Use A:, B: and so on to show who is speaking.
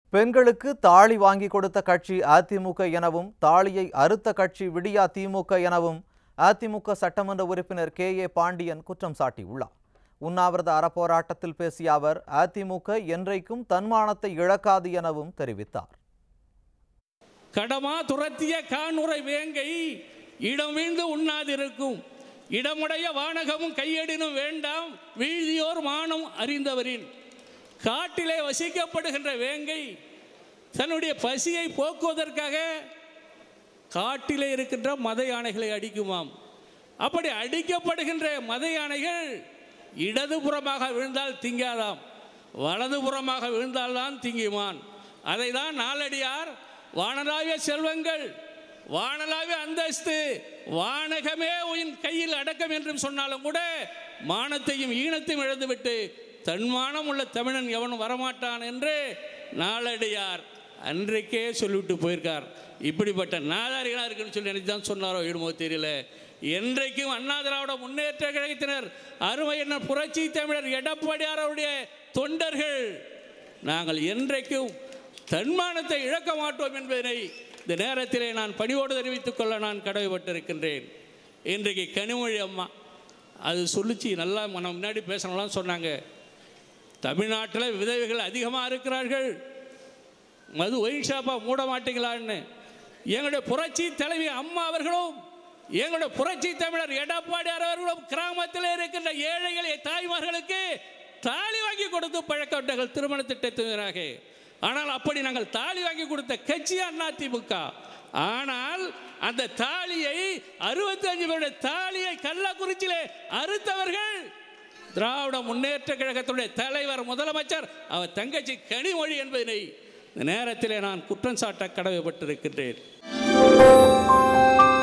A: பெண்களுக்கு தாலி வாங்கி கொடுத்த கட்சி அதிமுக எனவும் தாலியை அறுத்த கட்சி விடியா திமுக எனவும் அதிமுக சட்டமன்ற உறுப்பினர் கே.ஏ. பாண்டியன் குற்றம் சாட்டியுள்ளார். உண்ணாவிரத அறப்போராட்டத்தில் பேசிய அவர் அதிமுக என்றைக்கும் தன்மானத்தை இழக்காது எனவும் தெரிவித்தார்.
B: கடமா துரத்திய காணுரை வேங்கை இடம் வீழ்ந்து உண்ணாதிருக்கும், இடமுடைய வானகமும் கையெடினும் வேண்டாம் வீழ்தியோர் மானம் அறிந்தவரின். காட்டிலே வசிக்கப்படுகின்ற வேங்கை தன்னுடைய பசியை போக்குவதற்காக காட்டிலே இருக்கின்ற மத யானைகளை அடிக்குமாம். அப்படி அடிக்கப்படுகின்ற மத யானைகள் இடதுபுறமாக விழுந்தால் திங்காதாம், வலதுபுறமாக விழுந்தால்தான் திங்குமான். அதை தான் நாலடியார் வானலாவிய செல்வங்கள், வானலாவிய அந்தஸ்து, வானகமே உன் கையில் அடக்கம் என்றும் சொன்னாலும் கூட மானத்தையும் ஈனத்தையும் இழந்துவிட்டு தன்மானம் உள்ள தமிழன் எவனும் வரமாட்டான் என்று நாலடியார் அன்றைக்கே சொல்லிவிட்டு போயிருக்கார். இப்படிப்பட்ட நாதாரிகளாக இருக்குன்னு சொல்லி எனக்கு தான் சொன்னாரோ இடுமோ தெரியல. என்றைக்கும் அண்ணா திராவிட முன்னேற்ற கழகத்தினர் அருமை என்ன புரட்சி தமிழர் எடப்பாடியார் அவருடைய தொண்டர்கள் நாங்கள் என்றைக்கும் தன்மானத்தை இழக்க மாட்டோம் என்பதனை இந்த நேரத்திலே நான் பணிவோடு தெரிவித்துக் கொள்ள நான் கடமைப்பட்டிருக்கின்றேன். இன்றைக்கு கனிமொழி அம்மா அது சொல்லிச்சு, நல்லா நம்ம முன்னாடி பேசணும்லாம் சொன்னாங்க. தமிழ்நாட்டில் விதவைகள் அதிகமாக இருக்கிறார்கள், மது ஒயின் ஷாப்பாக மூட மாட்டீங்களான்னு. எங்களுடைய புரட்சி தலைவி அம்மா அவர்களும் எங்களுடைய புரட்சி தமிழர் எடப்பாடியார் அவர்களும் கிராமத்தில் இருக்கின்ற ஏழைகள் தாய்மார்களுக்கு தாலி வாங்கி கொடுத்து பழக்கப்பட்டார்கள் திருமண திட்டத்தினராக. ஆனால் அப்படி நாங்கள் தாலி வாங்கி கொடுத்த கட்சி அதிமுக. ஆனால் அந்த தாலியை 65 பேருடைய தாலியை கள்ளக்குறிச்சியிலே அறுத்தவர்கள் திராவிட முன்னேற்ற கழகத்துடைய தலைவர் முதலமைச்சர் அவர் தங்கச்சி கனிமொழி என்பதனை இந்த நேரத்திலே நான் குற்றம் சாட்ட கடமைப்பட்டிருக்கின்றேன்.